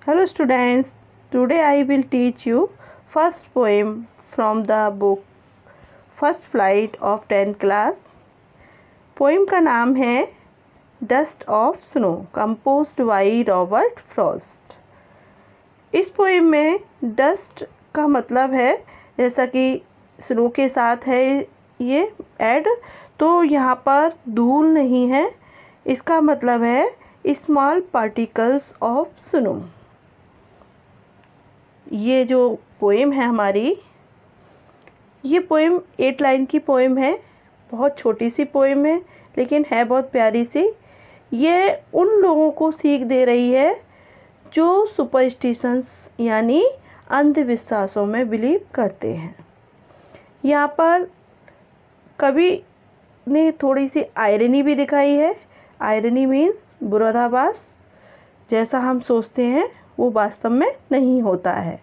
Hello students, today I will teach you first poem from the book First Flight of 10th class. Poem का नाम है dust of snow, composed by Robert Frost. इस poem में dust का मतलब है, जैसा कि स्नो के साथ है ये ऐड, तो यहाँ पर धूल नहीं है. इसका मतलब है स्मॉल पार्टिकल्स ऑफ स्नो. ये जो पोएम है हमारी, ये पोएम 8 लाइन की पोएम है. बहुत छोटी सी पोएम है लेकिन है बहुत प्यारी सी. ये उन लोगों को सीख दे रही है जो सुपरस्टिशंस यानी अंधविश्वासों में बिलीव करते हैं. यहाँ पर कवि ने थोड़ी सी आयरनी भी दिखाई है. आयरनी मीन्स विरोधाभास. जैसा हम सोचते हैं वो वास्तव में नहीं होता है.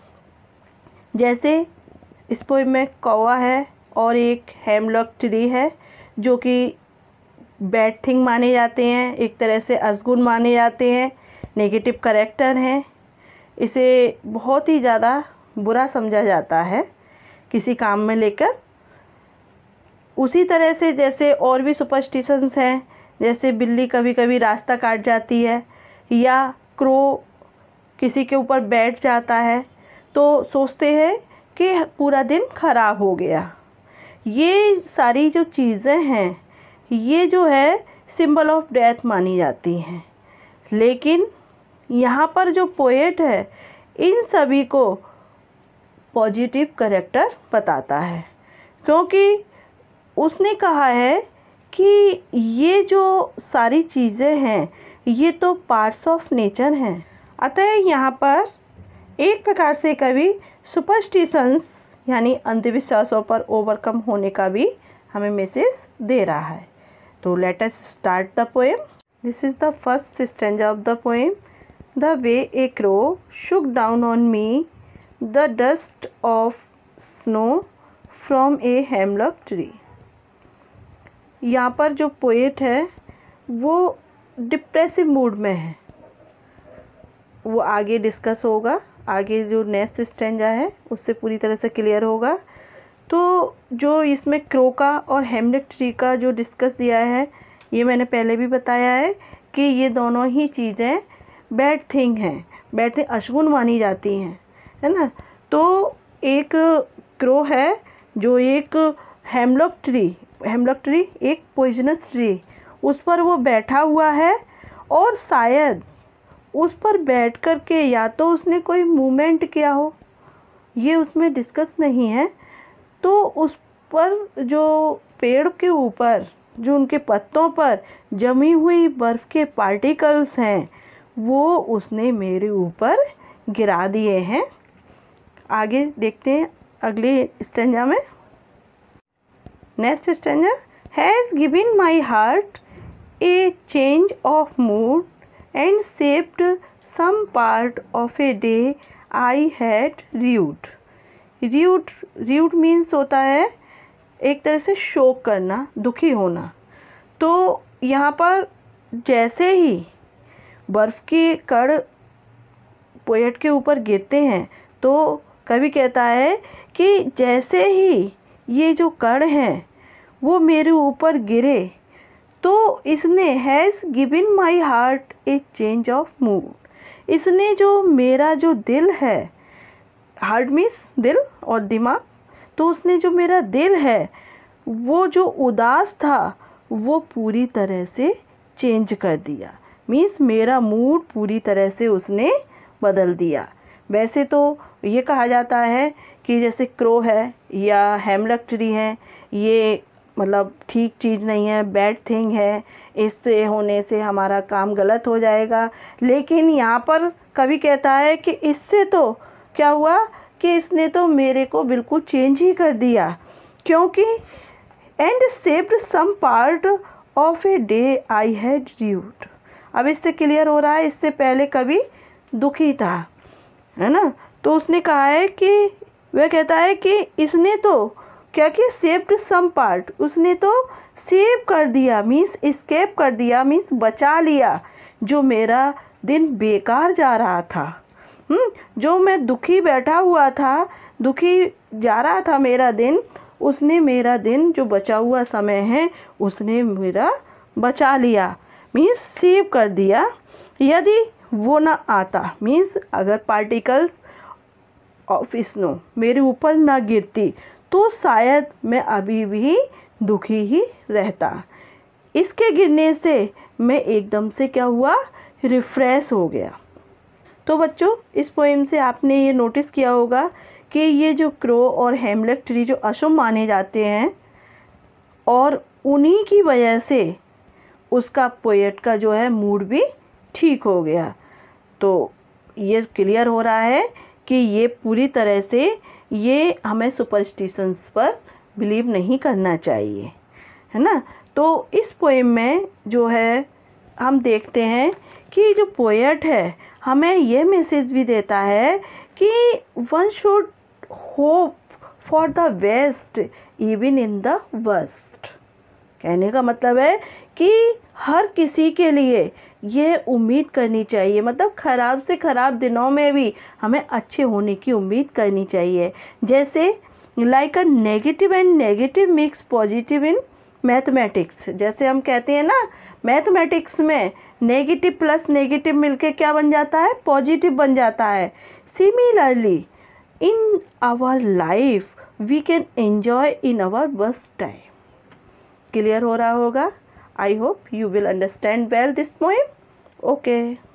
जैसे इस पोएम में कौवा है और एक हेमलॉक ट्री है जो कि बैड थिंग माने जाते हैं, एक तरह से अशगुन माने जाते हैं, नेगेटिव कैरेक्टर हैं. इसे बहुत ही ज़्यादा बुरा समझा जाता है किसी काम में लेकर. उसी तरह से जैसे और भी सुपरस्टिशंस हैं, जैसे बिल्ली कभी कभी रास्ता काट जाती है या क्रो किसी के ऊपर बैठ जाता है तो सोचते हैं कि पूरा दिन खराब हो गया. ये सारी जो चीज़ें हैं ये जो है सिंबल ऑफ डेथ मानी जाती हैं. लेकिन यहाँ पर जो पोएट है इन सभी को पॉजिटिव कैरेक्टर बताता है, क्योंकि उसने कहा है कि ये जो सारी चीज़ें हैं ये तो पार्ट्स ऑफ नेचर हैं. अतः यहाँ पर एक प्रकार से कवि सुपरस्टिशंस यानी अंधविश्वासों पर ओवरकम होने का भी हमें मैसेज दे रहा है. तो let us start the poem. This is the first stanza of the poem. The way a crow shook down on me the dust of snow from a hemlock tree. यहाँ पर जो पोएट है वो depressive mood में है. वो आगे discuss होगा, आगे जो नेक्स्ट स्टैंजा है उससे पूरी तरह से क्लियर होगा. तो जो इसमें क्रो का और हेमलॉक ट्री का जो डिस्कस दिया है, ये मैंने पहले भी बताया है कि ये दोनों ही चीज़ें बैड थिंग हैं, बैड थिंग अशगुन मानी जाती हैं, है ना. तो एक क्रो है जो एक हेमलॉक ट्री एक पॉइजनस ट्री, उस पर वो बैठा हुआ है और शायद उस पर बैठ कर के या तो उसने कोई मूवमेंट किया हो, ये उसमें डिस्कस नहीं है. तो उस पर जो पेड़ के ऊपर जो उनके पत्तों पर जमी हुई बर्फ़ के पार्टिकल्स हैं वो उसने मेरे ऊपर गिरा दिए हैं. आगे देखते हैं अगले स्टैंजा में. Next stanza. Has given my heart a change of mood and shaped some part of a day I had rued. rued means होता है एक तरह से शोक करना, दुखी होना. तो यहाँ पर जैसे ही बर्फ़ के कण पोएट के ऊपर गिरते हैं तो कवि कहता है कि जैसे ही ये जो कण हैं वो मेरे ऊपर गिरे तो इसने has given my heart a change of mood. इसने जो मेरा जो दिल है, हार्ट मीन्स दिल और दिमाग, तो उसने जो मेरा दिल है वो जो उदास था वो पूरी तरह से चेंज कर दिया. मीन्स मेरा मूड पूरी तरह से उसने बदल दिया. वैसे तो ये कहा जाता है कि जैसे क्रो है या हेमलॉक ट्री है, ये मतलब ठीक चीज़ नहीं है, बैड थिंग है, इससे होने से हमारा काम गलत हो जाएगा. लेकिन यहाँ पर कवि कहता है कि इससे तो क्या हुआ कि इसने तो मेरे को बिल्कुल चेंज ही कर दिया, क्योंकि and saved some part of a day I had rued. अब इससे क्लियर हो रहा है, इससे पहले कवि दुखी था, है ना. तो उसने कहा है कि वह कहता है कि इसने तो क्या कि सेव्ड सम पार्ट, उसने तो सेव कर दिया मीन्स एस्केप कर दिया मीन्स बचा लिया जो मेरा दिन बेकार जा रहा था। जो मैं दुखी बैठा हुआ था, दुखी जा रहा था मेरा दिन, उसने मेरा दिन जो बचा हुआ समय है उसने मेरा बचा लिया, मीन्स सेव कर दिया। यदि वो ना आता, मीन्स अगर पार्टिकल्स ऑफ स्नो मेरे ऊपर ना गिरती तो शायद मैं अभी भी दुखी ही रहता। इसके गिरने से मैं एकदम से क्या हुआ, रिफ्रेश हो गया। तो बच्चों, इस पोएम से आपने ये नोटिस किया होगा कि ये जो क्रो और हेमलेट ट्री जो अशुभ माने जाते हैं और उन्हीं की वजह से उसका पोएट का जो है मूड भी ठीक हो गया। तो ये क्लियर हो रहा है कि ये पूरी तरह से ये हमें सुपरस्टिशंस पर बिलीव नहीं करना चाहिए, है ना। तो इस पोएम में जो है हम देखते हैं कि जो पोएट है हमें ये मैसेज भी देता है कि one should hope for the best even in the worst. कहने का मतलब है कि हर किसी के लिए ये उम्मीद करनी चाहिए, मतलब ख़राब से ख़राब दिनों में भी हमें अच्छे होने की उम्मीद करनी चाहिए। जैसे like a negative and negative mix positive in mathematics. जैसे हम कहते हैं ना, मैथमेटिक्स में नेगेटिव प्लस नेगेटिव मिलके क्या बन जाता है, पॉजिटिव बन जाता है। Similarly in our life we can enjoy in our worst time. Clear हो रहा होगा। I hope you will understand well this poem. Okay.